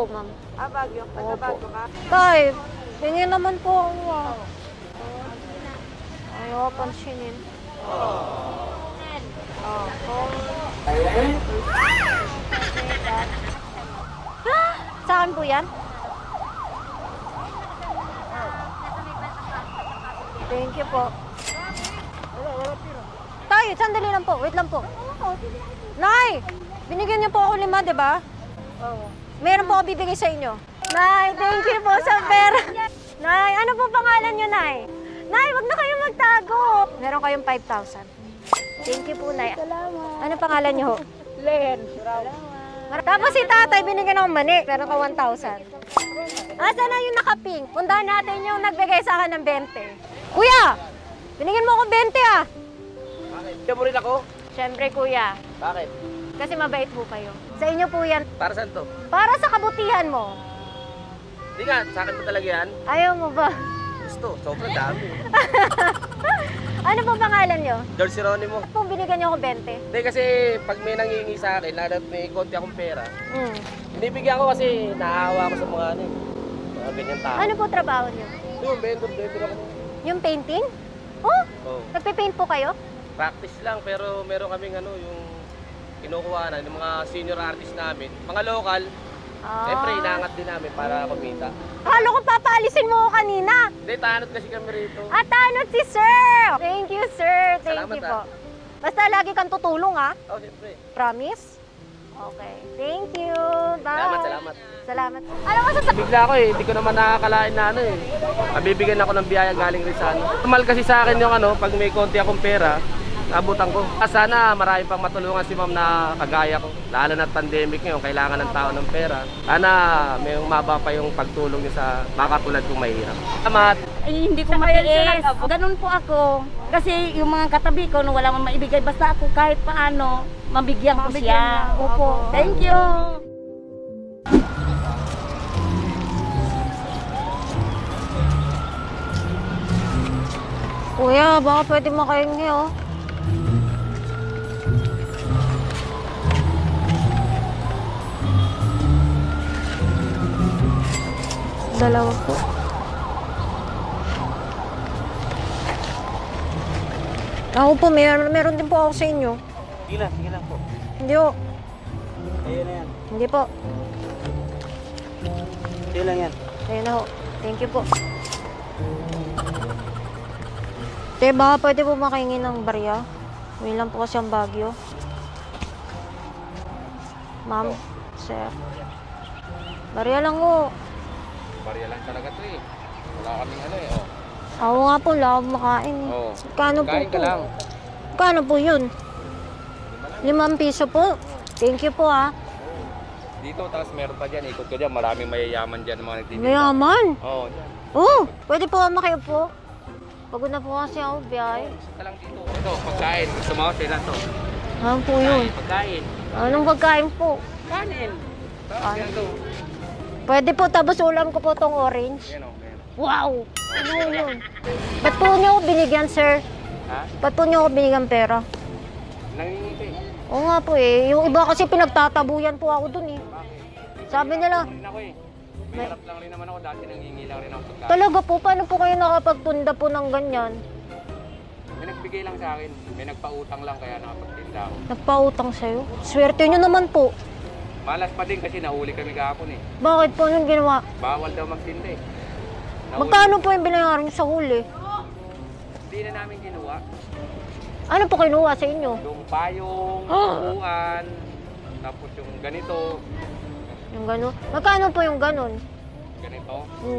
po, ma'am. Baguio. Taga-Baguio ka? Tay, tingin naman po ako. Ayaw pansinin. Saan po yan? Thank you po. Tay, sandali lang po. Wait lang po. Nay, binigyan niyo po ako 5, di ba? Oo. Meron po ako bibigay sa inyo. Nay, thank you po sa pera. Nay, ano po pangalan niyo, Nay? Nay, wag na kayong magtago. Meron kayong 5,000. Thank you po, Nay. Salamat. Ano pangalan niyo ho? Len. Tapos si tatay, binigyan akong mani. Meron ka 1,000. Asa na yung nakaping? Puntahan natin yung nagbigay sa akin ng 20. Kuya, binigyan mo ako 20 ah. Bakit? Siya mo rin ako? Siyempre, kuya. Bakit? Kasi mabait po kayo. Sa inyo po yan. Para saan to? Para sa kabutihan mo. Hindi nga, sa akin mo talaga yan. Ayaw mo ba? Gusto, sobrang dami. Ano po pangalan nyo? George Geronimo. Kung binigyan nyo ako 20. Hindi kasi pag may nangingi sa akin, lalo at may konti akong pera, Mm. binibigyan ko kasi naahawa ko sa mga ano, mga ganyan tao. Ano po trabaho nyo? Yung vendor ako. Yung painting? Oh, Oh, nagpe-paint po kayo? practice lang pero meron kaming ano, yung kinukuha na ng mga senior artist namin. Mga local, siyempre inaangat din namin para kumita. Akala ko papaalisin mo ako kanina. Hindi, tanot kasi kami rito. At tanot si sir! Thank you, sir. Thank Salamat, you po. Basta lagi kang tutulong, ha? Oh, siyempre. Promise? Okay. Thank you. Bye. Salamat. Salamat. Ano masasabi? Bigla ako eh, hindi ko naman nakakalain na ano eh. Mabibigyan ako ng biyaya galing rin sa ano. Normal kasi sa akin yung ano, pag may konti akong pera, abutan ko. Sana marami pang matulungan si ma'am na kagaya ko. Lalo na pandemic ngayon, kailangan ng tao ng pera. Sana may umaba pa yung pagtulong niyo sa makatulad kong mahirap. Salamat! Ay, hindi ko matiis. Ganun po ako. Kasi yung mga katabi ko, nung wala man maibigay, basta ako kahit paano, mabigyan ko siya. Opo. Thank you. Kuya, baka pwede makahingi, oh. Dalawa po. Ako po, meron din po ako sa inyo. Sige lang po. Hindi po. Ayun na yan. Hindi po. Hindi lang yan. Ayun na ho. Thank you po. Te, baka pwede po makahingi ng barya. May lang po kasi ang Baguio. Ma'am, sir. Barya lang ho. Barya lang talaga to eh. Wala kaming ano eh. Oh. Ako nga po, wala akong makain. Oh. Kano po Kain ka po? lang. Kano po yun? 5 piso po. Thank you po, ha. Dito, tapos meron pa dyan. Ikot ko dyan. Maraming mayayaman dyan mga nagtitinda. Mayaman. Oo, dyan. Oh, pwede po makiupo. Pagod na po kasi ako, biyay. Isa ka lang dito. Ito, pagkain. Gusto mo sila to. Ano po yun? Pagkain. Anong pagkain po? Kanin. Tapos yan to. Pwede po, tapos ulam ko po tong orange. Yan o. Yan. Wow! Ano yun? Ba't po niyo ako binigyan, sir? Ha? Ba't po niyo ako binigyan pera? Nangingi eh. Oo nga po eh. Yung iba kasi pinagtatabuyan po ako dun eh. Sabi nila, Rin ako eh. Mahirap lang rin naman ako. Dati nangingi lang rin ako pagkain. talaga po, paano po kayo nakapagtunda po ng ganyan? May nagbigay lang sa akin. May nagpautang lang kaya nakapagtinda ako. Nagpautang sa'yo? Swerte nyo naman po. Malas pa din kasi nahuli kami kahapon eh. Bakit po anong ginawa? Bawal daw magtinda eh. Magkano po yung binayaran nyo sa huli? Hindi na namin kinuha. Ano po kinuha sa inyo? Yung payong, upuan, tapos yung ganito, Yung gano'n? Magkano po yung gano'n? ganito,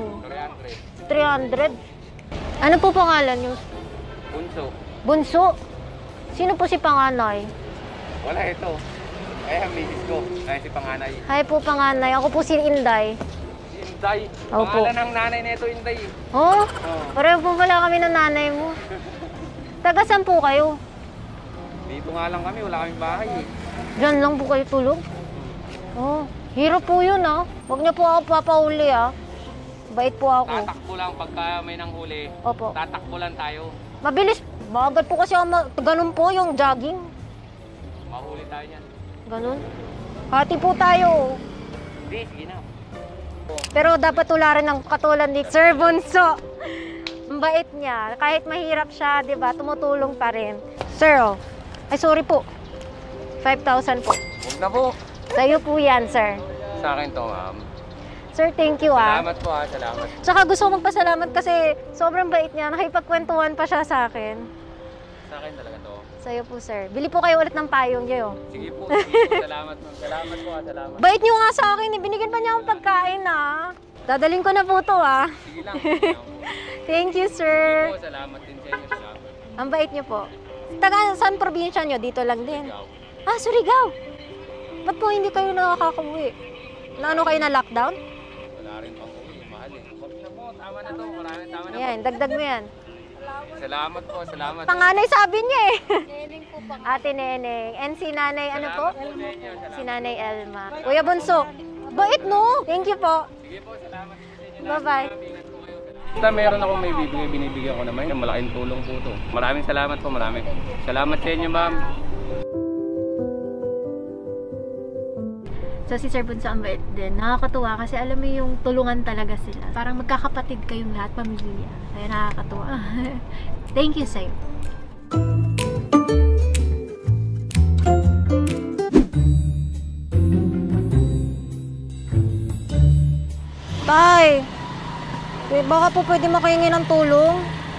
300. 300. Ano po pangalan nyo? Bunso. Bunso? Sino po si panganay? Wala ito. Ay, ang misis ko. Ay, si panganay. Hi po panganay. Ako po si Inday. Inday. Opo. Pangalan ng nanay nito, Inday. Oh? Oh. Pareho po pala kami ng nanay mo. Taga saan po kayo? Dito nga lang kami, wala kaming bahay eh. Diyan lang po kayo tulog? Oh, hirap po yun ah. Huwag niyo po ako papauli ah. Bait po ako. Tatakbo lang pagka may nanghuli. Opo. Tatakbo lang tayo. Mabilis. Bagat po kasi ako. Ganun po yung jogging. Mahuli tayo niyan. Ganun. Hati po tayo. Hindi, sige na. Pero dapat tularan ng katulad ni Sir Bunso. Ang bait niya. Kahit mahirap siya, di ba, tumutulong pa rin. Sir, oh. Ay, sorry po. 5,000 po. Huwag na po. Sa'yo po yan, sir. Sa akin to, ma'am. Sir, thank you, ah. Salamat po, salamat. Tsaka gusto ko magpasalamat kasi sobrang bait niya. Nakipagkwentuhan pa siya sa akin. Sa akin talaga to. Sa'yo po, sir. Bili po kayo ulit ng payong niyo. Sige po, salamat ma'am. Salamat po, salamat. Bait niyo nga sa akin. Binigyan pa niya akong pagkain, ah. Dadaling ko na po to, ah. Sige lang. Thank you, sir. Sige po, salamat din sa inyo. Salamat. Ang bait niyo po. Taga saan probinsya niyo? Dito lang din. Ikaw. Ah, Surigao. Ba't po hindi kayo nakakauwi? Na ano kayo na lockdown? Wala rin pang uwi. Mahal eh. Huwag na po, tama na to. Marami, tama na Yan, dagdag mo yan. Salamat po, salamat. Panganay sabi niya eh. Ate Neneng. And si Nanay, ano po? Salamat po sa inyo. Salamat. Si Nanay Elma. Kuya Bunso. Bait no? Thank you po. Sige po, salamat din sa inyo. Bye-bye. Ingat po kayo. Basta meron akong may bibigay, binibigyan ko naman. Malaking tulong po to. Maraming salamat po, marami. Salamat sa inyo, ma'am. So si Sir Bunso ang bait din. Nakakatuwa kasi alam mo yung tulungan talaga sila. Parang magkakapatid kayong lahat, pamilya. Kaya nakakatuwa. Thank you sa'yo. Tay! Baka po pwede makahingi ng tulong?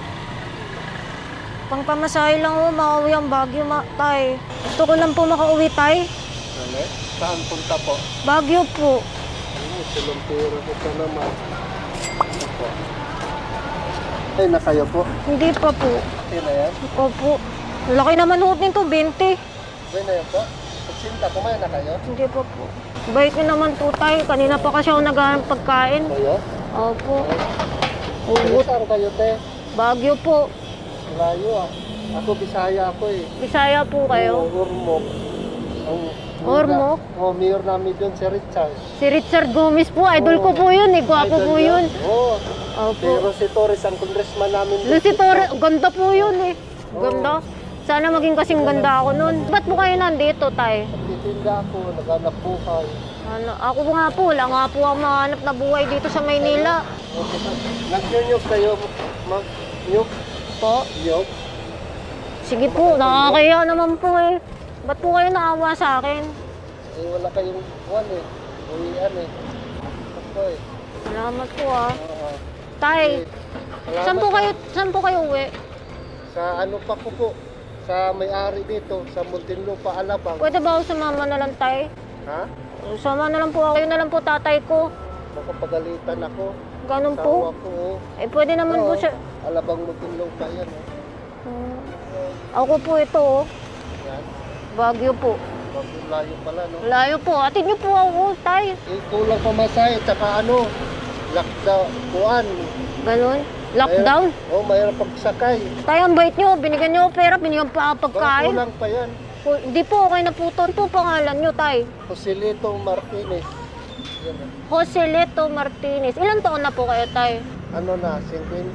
Pangpamasahe lang ho, makauwi ang Baguio, tay. Gusto ko lang po makauwi, tay. Saan punta po? Baguio po. Silumpiro ko ka naman. Opo. Ay, na kayo po? Hindi pa po. Okay na yan? Opo. Laki naman ho nito, 20. Okay na yan po? Pagsinta, kumain na kayo? Hindi pa po. Bait niyo naman po, tay. Kanina pa kasi ako naghahanap pagkain. Kayo? Opo. Saan kayo, te? Baguio po. Layo ah. Ako, Bisaya ako eh. Bisaya po kayo. Ormoc. Ormoc? Mayor namin doon si Richard. Si Richard Gomez po. Idol ko po yun eh. Gwapo po yun. Oo. Pero Opo. si Torres ang congressman namin doon. Lucy Torres. Ganda po yun eh. Ganda. Sana maging kasing ganda ako nun. Ba't po kayo nandito, tay? Nagtitinda ako, naghanap buhay. Ano, ako nga po, wala nga po ang mahanap na buhay dito sa Maynila. Nag-nyug kayo, mag-nyug? Po? Nyug? Sige po, nakakaya naman po eh. Ba't po kayo naawa sa akin? Eh, wala kayong buwan eh. Uwian eh. Ako eh. Salamat po ah. Oo. Tay, Salamat. saan po kayo uwi? Sa ano pa ko po? Sa may-ari dito, sa Muntinlupa, Alabang. Pwede ba ako sumama na lang, tay? Ha? Sama na lang po ako. Kayo na lang po, tatay ko. Nakapagalitan ako. Ganun Asawa po. ko oh. Eh, pwede naman po Oo. siya. Alabang Muntinlupa yan oh. Ako po ito, oh. Yan. Baguio po. Layo pala no. Layo po. Atid niyo po ako, tay. Eh, kulang pamasahe, tsaka ano, lockdown, kuan. Ganun. Lockdown. Oh, mayroon pagsakay. Tay, ang bait niyo. Binigyan niyo ako pera. Binigyan pa ako pagkain. Kulang pa yan. Hindi po, okay na po. Ton po pangalan niyo, tay. Joselito Martinez. Yan oh. Joselito Martinez. Ilan taon na po kayo, tay? Ano na, 58.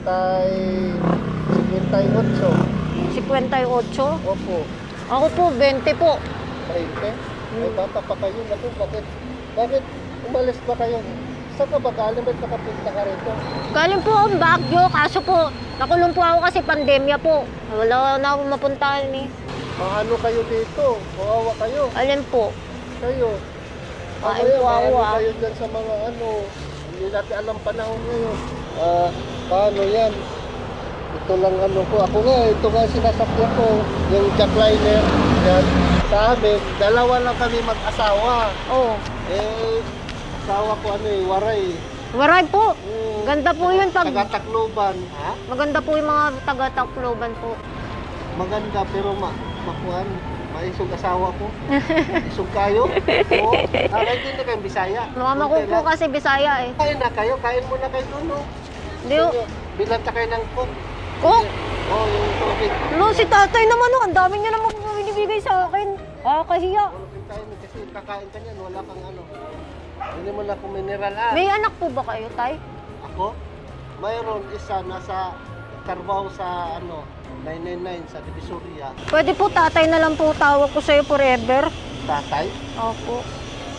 58. Opo. Ako po, 20 po. 20? Ay, bata pa kayo. Naku, bakit umalis ba kayo? Saan ka ba galing? Ba't nakapunta ka rito? Galing po akong Baguio, kaso po, nakulong po ako kasi pandemya po. Wala na akong mapuntahan eh. Ano kayo dito? Kawawa kayo. Alin po? Kayo. Kain Kayo, po ako, maano ah. kayo dyan sa mga ano. Hindi natin alam panahon ngayon. Paano yan? Ito lang ano ko. Ako nga, ito nga sinasakyan ko. Yung jackliner. Yan. Sa amin, dalawa lang kami mag-asawa. Oo. Eh, asawa ko ano eh, waray. Waray po. Hmm. Ganda po yun pag... Taga-Tacloban. Ha? Maganda po yung mga taga-Tacloban po. Maganda pero makuhan. Maisog asawa ko. Isog kayo? Oo. Hindi na kayong Bisaya. Mama ko po kasi Bisaya eh. Kain na kayo. Kain muna kayo doon. No? Hindi oh. Bilanta kayo ng cook. Oh! Oo, yung tubig. No, si tatay naman oh. Ang dami niya naman binibigay sa akin. Kahiya. Walang tayo kasi kakain ka niyan. Wala kang ano. Hindi mo na kung mineral ah. May anak po ba kayo, tay? Ako? Mayroon isa nasa trabaho sa ano 999 sa Divisoria. Pwede po tatay na lang po tawag ko sa'yo forever. Tatay? Opo. Ay,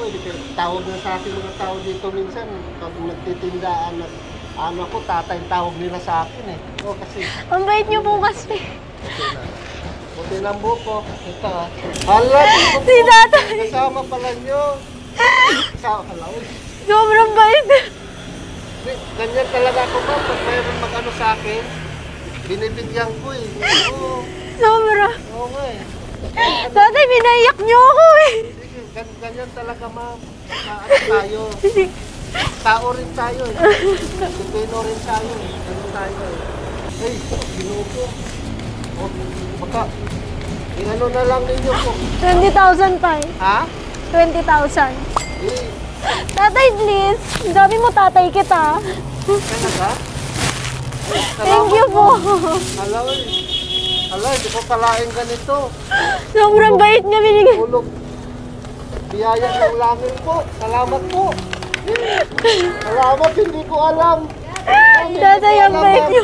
ako, tawag na sa akin mga tao dito minsan, pag nagtitindaan, ano ko, tatay tawag nila sa akin eh. O kasi, Ang bait niyo po kasi. puti ng buko. Ito ah. Hala, Si tatay. kasama pala nyo. Kasama pala. Uy, Sobrang bait. ganyan talaga ako ba? Pag mayroon mag-ano sa akin, binibigyan ko eh. Oo, Sobra. oo nga eh. Tatay, binaiyak niyo ako eh. Sige, ganyan talaga ma'am. Ano tayo? Tao rin tayo eh. Pilipino rin tayo eh. Ganun tayo eh. Hey, ginuko. O, baka, ano na lang ninyo po. 20,000 tayo. Ha? 20,000. Eh, Tatay, please. Ang dami mo tatay kita. talaga? Thank you po. Hala, eh. Hala, hindi ko kalain ganito. Sobrang bait niya binigay. Ulog. Biyaya ng langit po. Salamat po. Salamat, hindi ko alam. Tatay, ang bait niyo.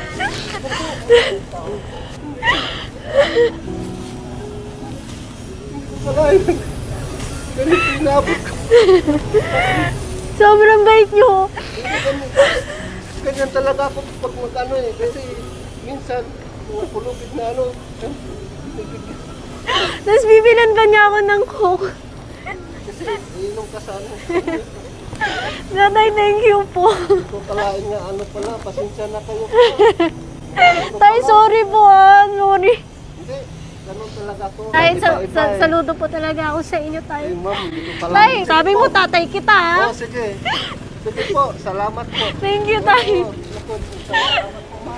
Ay, ganito inabot ko. Sobrang bait niyo. Ganyan talaga ako pag mag-ano eh. Kasi minsan, mga kulubid na ano. Tapos bibilan pa niya ako ng coke. Kasi inom ka sa ano. Tatay, thank you po. Hindi ko kalain nga ano pala. Pasensya na kayo. Tay, sorry po ah. Sorry. Hindi, ganun talaga ako. Tay, Iba-iba eh. saludo po talaga ako sa inyo, Eh, tay. ma'am, hindi ko kalain. Tay, Sige sabi po. mo tatay kita ah. Oh, sige. Sige po, salamat po. Thank you, tay. Oo, naku, salamat po, ma'am.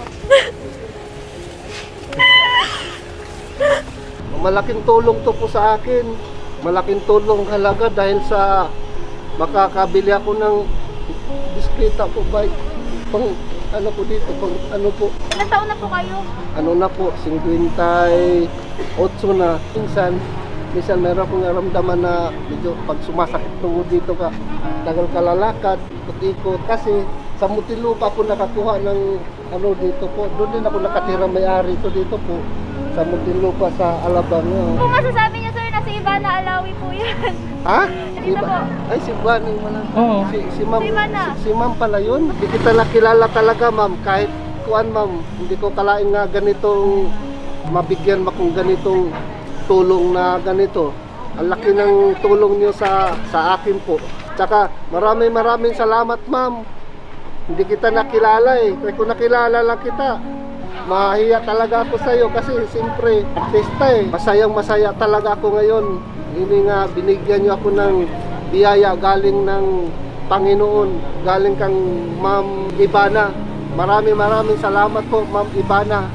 Malaking tulong to po sa akin. Malaking tulong halaga dahil sa makakabili ako ng bisikleta po bike. Pang ano po dito, pang ano po. Ilang taon na po kayo? Ano na po, 58 na. Minsan meron akong naramdaman na medyo pag sumasakit tubo dito ka, tagal kalalakad, ikot. Kasi sa Muntinlupa ako nakakuha ng ano dito po. Doon din ako nakatira, may-ari ito dito po. Sa Muntinlupa sa Alabang. Kung masasabi niyo, sir, na si Ivana Alawi po yan. Ha? Dito po. Ay, si Bani wala. Oo. Si Ma'am. Si Mana. Si Ma'am pala yun. Hindi kita nakilala talaga, Ma'am. Kahit kuan, Ma'am. Hindi ko kalain nga ganitong mabigyan mo kung ganitong tulong na ganito. Ang laki ng tulong niyo sa akin po. Tsaka maraming salamat, Ma'am. Hindi kita nakilala eh. Kung nakilala lang kita, mahiya talaga ako sa iyo kasi siyempre artista eh. Masaya talaga ako ngayon. Hindi nga binigyan niyo ako ng biyaya galing ng Panginoon, galing kang Ma'am Ivana. Maraming salamat po, Ma'am Ivana.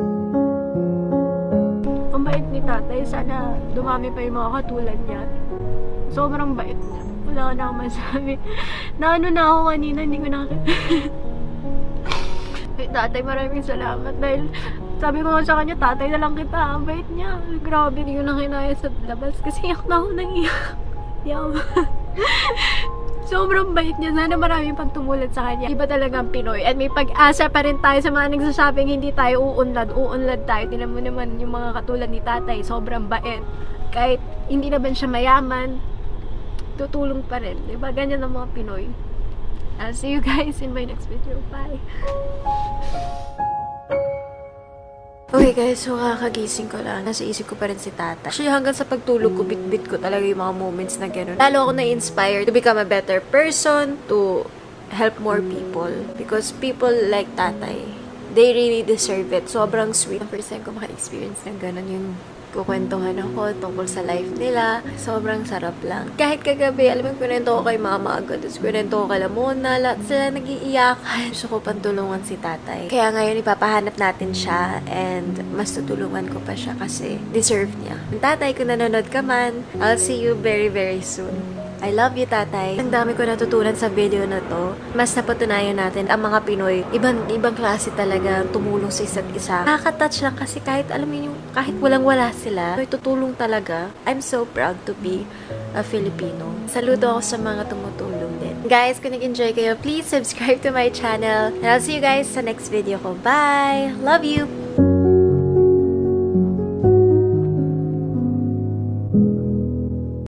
Ang bait ni tatay. Sana dumami pa yung mga katulad niya. Sobrang bait niya. Wala ka na akong masabi. Naano na ako kanina, hindi ko nakakita. Tatay, maraming salamat dahil sabi ko nga sa kanya, tatay na lang kita. Ang bait niya. Grabe, hindi ko na kinaya sa labas kasi iyak na ako nang iyak. Sobrang bait niya. Sana maraming pagtumulat sa kanya. Iba talaga ang Pinoy. At may pag-asa pa rin tayo sa mga nagsasabing hindi tayo uunlad tayo. Tinan mo naman yung mga katulad ni tatay. Sobrang bait. Kahit hindi naman siya mayaman, tutulong pa rin. Diba? Ganyan ang mga Pinoy. I'll see you guys in my next video. Bye! Okay guys, so kakagising ko lang. Nasa isip ko pa rin si tata. Actually, hanggang sa pagtulog ko, bit-bit ko talaga yung mga moments na gano'n. Lalo ako na-inspire to become a better person, to help more people. Because people like tatay, they really deserve it. Sobrang sweet. Ang first time ko maka-experience ng gano'n yung kukwentuhan ako tungkol sa life nila. Sobrang sarap lang. Kahit kagabi, alam mo, kwento ko kay mama agad. Tapos kwento ko kay Lamona. Lahat sila nag-iiyakan. Gusto ko pantulungan si tatay. Kaya ngayon, ipapahanap natin siya. And mas tutulungan ko pa siya kasi deserve niya. Ang tatay, kung nanonood ka man, I'll see you very, very soon. I love you, tatay. Ang dami ko natutunan sa video na to. Mas napatunayan natin ang mga Pinoy. Ibang klase talaga tumulong sa isa't isa. Nakaka-touch lang kasi kahit, alam mo yung, kahit walang-wala sila, may tutulong talaga. I'm so proud to be a Filipino. Saludo ako sa mga tumutulong din. Guys, kung nag-enjoy kayo, please subscribe to my channel. And I'll see you guys sa next video ko. Bye! Love you!